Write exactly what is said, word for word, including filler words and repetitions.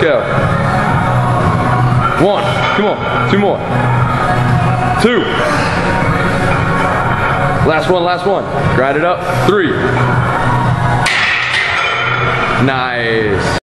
go. One. Come on. Two more. Two. Last one, last one. Grind it up. Three. Nice.